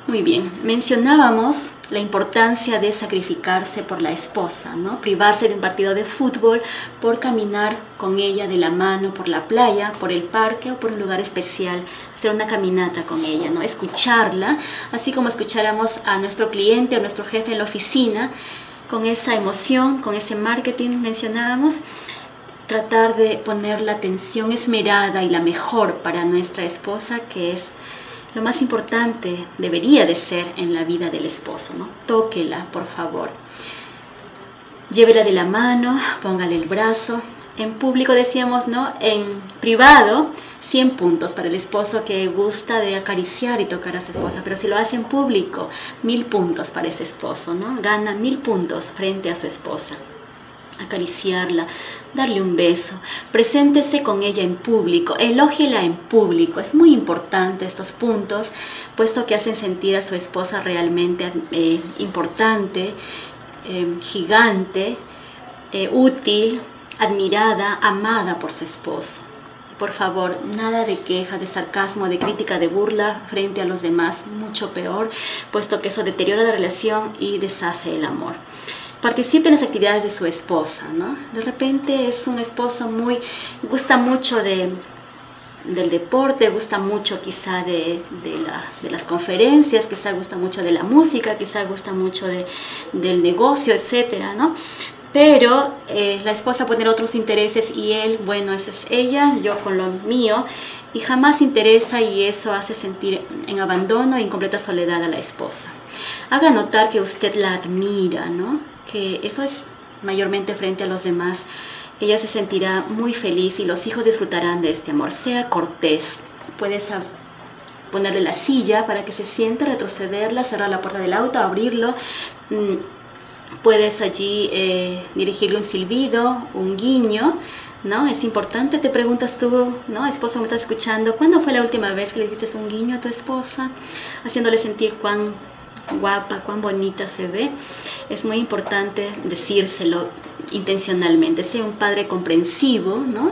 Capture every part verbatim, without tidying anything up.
Muy bien, mencionábamos la importancia de sacrificarse por la esposa, ¿no? Privarse de un partido de fútbol por caminar con ella de la mano por la playa, por el parque o por un lugar especial, hacer una caminata con ella, ¿no? Escucharla, así como escucháramos a nuestro cliente o nuestro jefe en la oficina, con esa emoción, con ese marketing mencionábamos, tratar de poner la atención esmerada y la mejor para nuestra esposa, que es lo más importante, debería de ser en la vida del esposo, ¿no? Tóquela, por favor. Llévela de la mano, póngale el brazo. En público decíamos, ¿no? En privado, cien puntos para el esposo que gusta de acariciar y tocar a su esposa. Pero si lo hace en público, mil puntos para ese esposo, ¿no? Gana mil puntos frente a su esposa. Acariciarla, darle un beso, preséntese con ella en público, elógiela en público. Es muy importante estos puntos, puesto que hacen sentir a su esposa realmente eh, importante, eh, gigante, eh, útil, admirada, amada por su esposo. Por favor, nada de quejas, de sarcasmo, de crítica, de burla frente a los demás, mucho peor, puesto que eso deteriora la relación y deshace el amor. Participe en las actividades de su esposa, ¿no? De repente es un esposo muy, gusta mucho de, del deporte, gusta mucho quizá de, de, la, de las conferencias, quizá gusta mucho de la música, quizá gusta mucho de, del negocio, etcétera, ¿no? Pero eh, la esposa puede tener otros intereses y él, bueno, eso es ella, yo con lo mío, y jamás interesa, y eso hace sentir en abandono e incompleta soledad a la esposa. Haga notar que usted la admira, ¿no? Que eso es mayormente frente a los demás. Ella se sentirá muy feliz y los hijos disfrutarán de este amor. Sea cortés. Puedes ponerle la silla para que se siente, retrocederla, cerrar la puerta del auto, abrirlo. Puedes allí eh, dirigirle un silbido, un guiño, ¿no? Es importante. Te preguntas tú, ¿no? Esposo, ¿me estás escuchando? ¿Cuándo fue la última vez que le diste un guiño a tu esposa? Haciéndole sentir cuán guapa, cuán bonita se ve. Es muy importante decírselo intencionalmente. Sea un padre comprensivo, ¿no?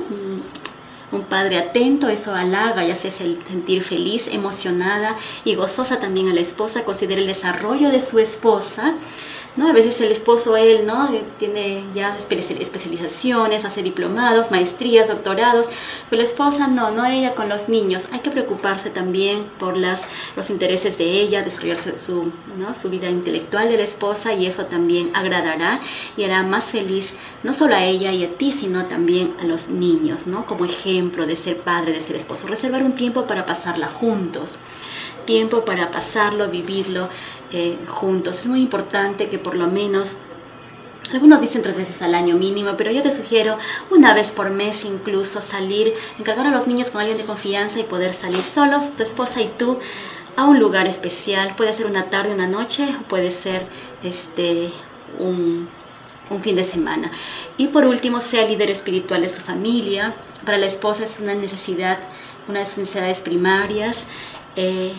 Un padre atento, eso halaga y hace sentir feliz, emocionada y gozosa también a la esposa. Considere el desarrollo de su esposa, ¿no? A veces el esposo, él, ¿no? Tiene ya especializaciones, hace diplomados, maestrías, doctorados, pero la esposa no, no ella con los niños. Hay que preocuparse también por las, los intereses de ella, desarrollar su, su, ¿no? su vida intelectual de la esposa, y eso también agradará y hará más feliz no solo a ella y a ti, sino también a los niños, ¿no? Como ejemplo de ser padre, de ser esposo. Reservar un tiempo para pasarla juntos. Tiempo para pasarlo, vivirlo eh, juntos. Es muy importante que por lo menos, algunos dicen tres veces al año mínimo, pero yo te sugiero una vez por mes incluso salir, encargar a los niños con alguien de confianza y poder salir solos, tu esposa y tú, a un lugar especial. Puede ser una tarde, una noche, puede ser este un, un fin de semana. Y por último, sea líder espiritual de su familia. Para la esposa es una necesidad, una de sus necesidades primarias, eh,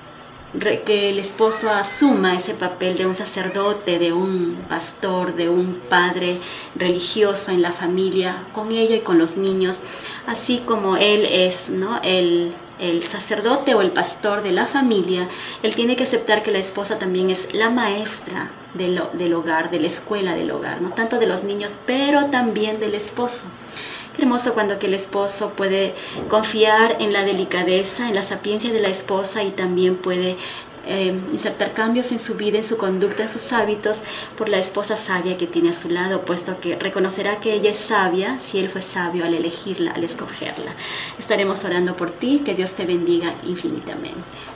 que el esposo asuma ese papel de un sacerdote, de un pastor, de un padre religioso en la familia, con ella y con los niños, así como él es, ¿no? el, el sacerdote o el pastor de la familia. Él tiene que aceptar que la esposa también es la maestra del, del hogar, de la escuela del hogar, no tanto de los niños, pero también del esposo. Qué hermoso cuando que el esposo puede confiar en la delicadeza, en la sapiencia de la esposa, y también puede eh, insertar cambios en su vida, en su conducta, en sus hábitos, por la esposa sabia que tiene a su lado, puesto que reconocerá que ella es sabia si él fue sabio al elegirla, al escogerla. Estaremos orando por ti, que Dios te bendiga infinitamente.